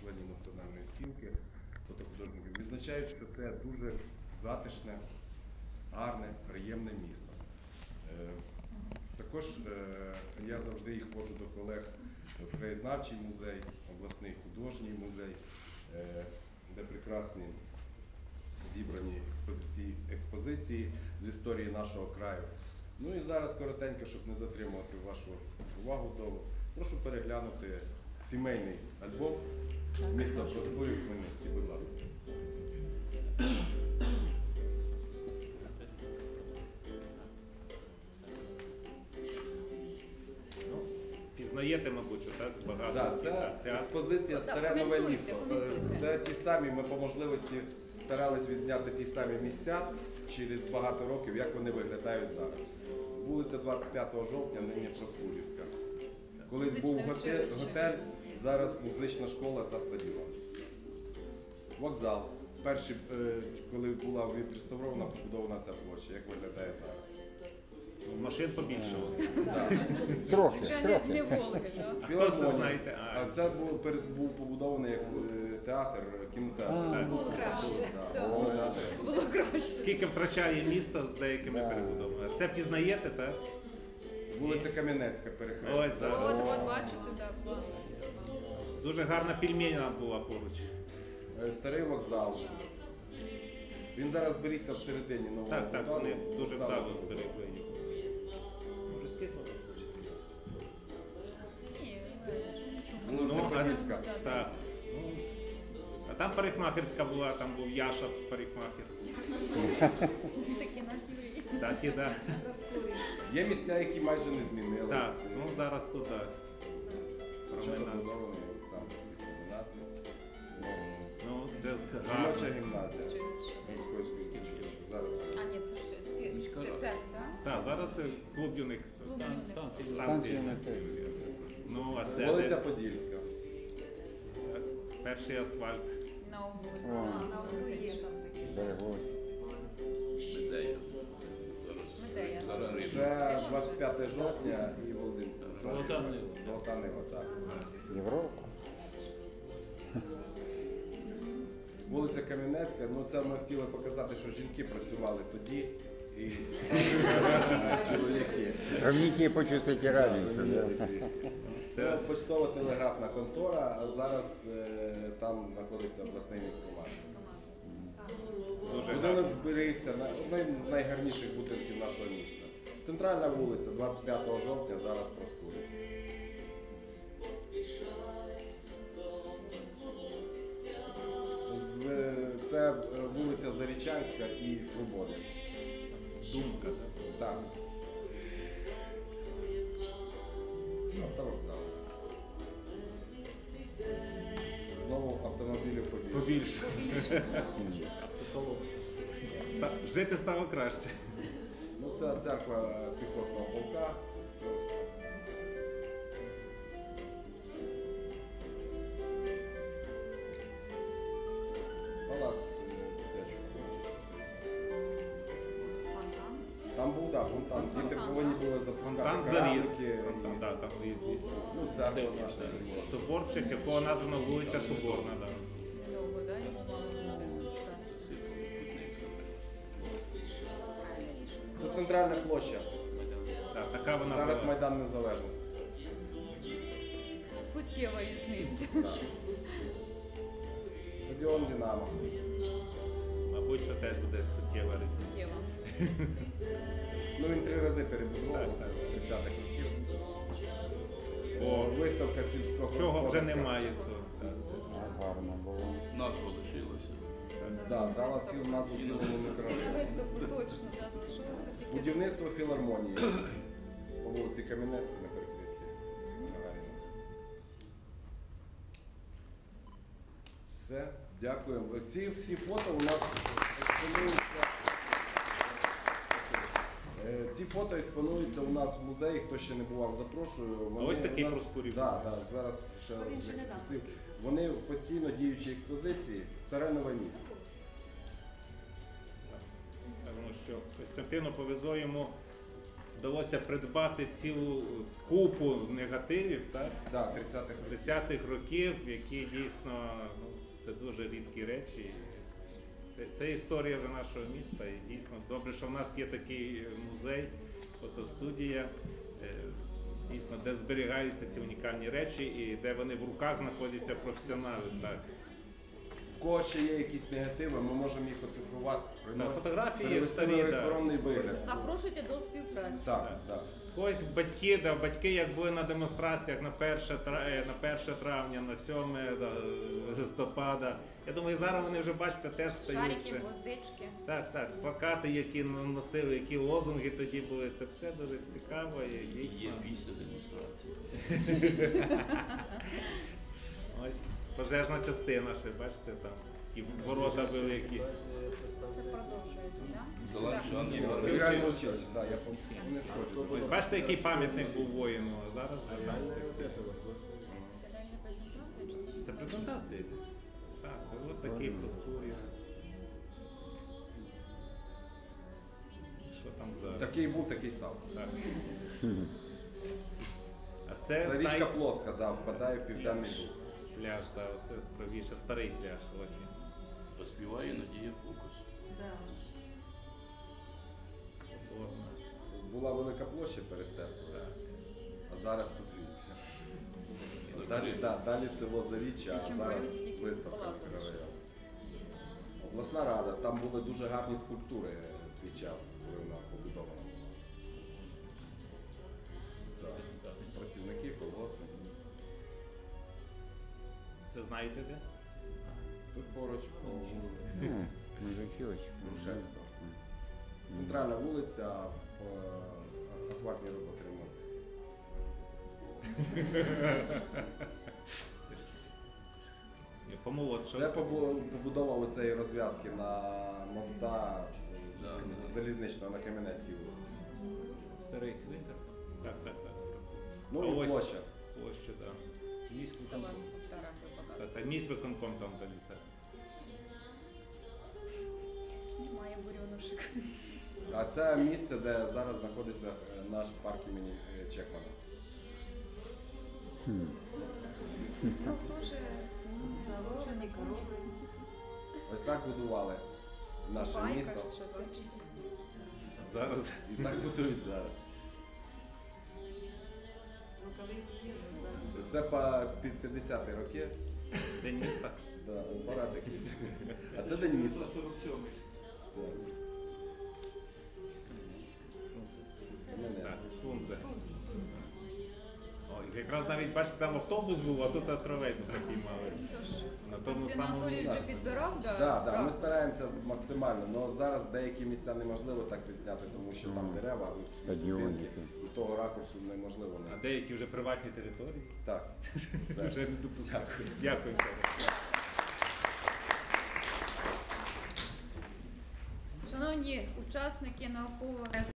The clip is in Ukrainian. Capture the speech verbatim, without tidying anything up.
членів Національної спілки фотохудожників, відзначають, що це дуже затишне, гарне, приємне місто. Також я завжди їх ходжу до колег в краєзнавчий музей, обласний художній музей, де прекрасні зібрані експозиції, експозиції з історії нашого краю. Ну і зараз коротенько, щоб не затримувати вашу увагу довго, прошу переглянути сімейний альбом міста Проскурів, Хмельницький, будь ласка. Пізнаєте, мабуть, що так багато. Да, це експозиція «Старе нове місто». Це ті самі, ми по можливості старались відзняти ті самі місця через багато років, як вони виглядають зараз. Вулиця двадцять п'ятого жовтня, нині Проскурівська. Колись був готель, готель, зараз музична школа та стадіон. Вокзал. Перший, коли була відреставрована, побудована ця площа, як виглядає зараз. Машин побільшало. Трохи, Вже трохи. не Волги, так? Хто це знаєте? А, А це був, перед, був побудований як е, театр, кінотеатр. Було краще. Да, було краще. Було краще. Скільки втрачає місто з деякими перебудовами? Це пізнаєте, так? Вулиця Кам'янецька, перехрестя. Ось зараз. От, от, бачите, так, план. Дуже гарна пельменя була поруч. Е, Старий вокзал. Він зараз зберігся всередині нового Так, так, вокзалу. вони дуже Вокзал вдало дуже зберегли подобається. його. Може, скидно? Ні, нічого. Ну, це Косівська. Так. Ну, а там парикмахерська була, там був Яша парикмахер. Такі наші мрії. Так і так. Є місця, які майже не змінились. Так, ну зараз тут так. Що Променад. побудований Олександрівський променад. Ну, це Жіноча гарно. гімназія. Московської школи. Зараз. А, ні, це вже ти, ти, так, так? Так, зараз це клуб юних Станція станцій. на те. Ну, а це Вулиця де? Подільська. Перший асфальт. На вулиці, О. так, на вулиці. Береговий. Медея. Це двадцять п'яте жовтня і Володимир. Золота Нива. Золота Нива, так. Європа. Вулиця Кам'янецька, ну це ми хотіли показати, що жінки працювали тоді і чоловіки. Сравните, почувствуйте разницу. Да? Це почтова телеграфна контора, а зараз е, там знаходиться обласний військкомат. Дуже Будинок гарно. зберігся, на- один з найгарніших будинків нашого міста. Центральна вулиця, двадцять п'ятого жовтня, зараз Проскурівська. З- е, Це е, вулиця Зарічанська і Свободи. Думка. Так. Автовокзал. Знову автомобілів побільше. Побільше. Автосалон. Ста- Жити стало краще. Ну, це церква піхотного полка. Палац дитячого творчості. Фонтан. Там був, так, фонтан. Діти Фонтан, повинні так? були запускати Фонтан заріс. кораблики. Фонтан, да, там виїзді. Ну, церква наша собор. Собор, в честь якого названа вулиця Соборна. Да. Недовго, так? Якраз. Це центральна площа. Да, така вона Зараз була. Майдан Незалежності. Суттєва різниця. Так. Стадіон Динамо. Мабуть, що теж буде суттєва різниця. Суттєва. Ну, він три рази перебудовувався Так, так. з тридцятих років. Бо Виставка сільського чого вже немає, то так, це. Гарно було. Назва лишилася. Да, дала цілу назву цілому Всі на мікрорайону. виставку точно, да, залишилося тільки. Будівництво філармонії по вулиці Кам'янецькій на перехресті Гагаріна. Все, дякуємо. Ці всі фото у нас експонуються. Е, Ці фото експонуються у нас в музеї, хто ще не бував, запрошую. Вони ось такий у нас- Проскурів. Да, да, зараз ще як просив. Вони в постійно діючій експозиції «Старе нове місто». Тому що Костянтину повезло йому вдалося придбати цілу купу негативів, так? Да, тридцятих років. тридцятих років, які дійсно, ну, це дуже рідкі речі. Це, це історія вже нашого міста, і дійсно добре, що в нас є такий музей, фотостудія, е, дійсно, де зберігаються ці унікальні речі і де вони в руках знаходяться професіоналів. Так. В кого ще є якісь негативи, ми можемо їх оцифрувати, приносити, фотографії є перевести старі, на да. електронний вигляд. Запрошуйте до співпраці. Так, так. Ось батьки, да, батьки як були на демонстраціях на перше, тра- е, на перше травня, на сьоме да, листопада. Я думаю, зараз вони вже, бачите, теж стають. Шарики, вже. гвоздички. Так, так, плакати, які носили, які лозунги тоді були, це все дуже цікаво і дійсно. Є після демонстрації. Ось пожежна частина ще, бачите, там такі ворота великі. Це продовжується, так? Залишаний Ні, Зберігаємо училище, так, я пом- не схожу. Ось бачите, який пам'ятник був воїну, а зараз вже там такі. Це реальна презентація чи це? Це презентація. Так, це ось такі проскурі. Що там зараз? Такий був, такий став. Так. А це, Це річка знає, плоска, да, впадає в південний буг. пляж, да, оце правіше старий пляж. Ось він. Поспіває Надія Кукус. Соборна. Була велика площа перед церквою, Так. а зараз подивіться. Далі, да, далі село Заріччя, а зараз виставка відкривається. Обласна рада, там були дуже гарні скульптури свій час, коли вона побудована. Да. Працівники, колгоспники. Це знаєте де? Тут поруч по вулиці М, Мужичок. Грушевського. Центральна вулиця, по е, асфальтній роботи ремонт. Ні, помолодше. Це побу- побудова оцеї розв'язки на моста е, Да, да. залізничного на Кам'янецькій вулиці. Старий цвинтар. Так, так, так. Ну А і ось площа. Площа, так. Міську Це вам фотографію Та, показує. та місь виконком там далі. Так. Немає бурьонушек. А це місце, де зараз знаходиться е, наш парк імені е, Чекмана. Ну, теж морожений корови. Ось так будували наше місто. Байка, що бачите. Зараз І так будують зараз. Це по під п'ятдесяті роки. День міста. Да, парад якийсь. А це день міста. сорок сьомий. Да. Мене. Так, Фрунзе. О, якраз навіть бачите, там автобус був, а тут тролейбуса піймали. На тому Константин самому Анатолійович вже місці. підбирав, да? Да, да, ми ракурс. стараємося максимально, але зараз деякі місця неможливо так відзняти, тому що там дерева, і Стадіони. будинки, і того ракурсу неможливо А не. деякі вже приватні території. Так, все. Вже не допускають. Дякую. Шановні учасники наукового